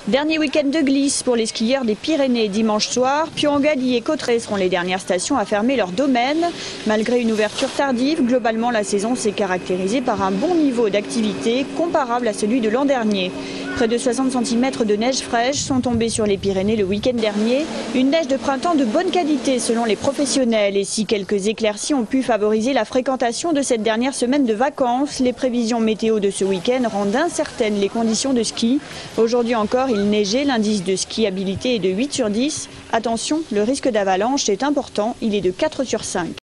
Dernier week-end de glisse pour les skieurs des Pyrénées dimanche soir. Puangali et Cauterets seront les dernières stations à fermer leur domaine. Malgré une ouverture tardive, globalement la saison s'est caractérisée par un bon niveau d'activité comparable à celui de l'an dernier. Près de 60 cm de neige fraîche sont tombés sur les Pyrénées le week-end dernier. Une neige de printemps de bonne qualité selon les professionnels. Et si quelques éclaircies ont pu favoriser la fréquentation de cette dernière semaine de vacances, les prévisions météo de ce week-end rendent incertaines les conditions de ski. Aujourd'hui encore, il neigeait, l'indice de skiabilité est de 8 sur 10. Attention, le risque d'avalanche est important, il est de 4 sur 5.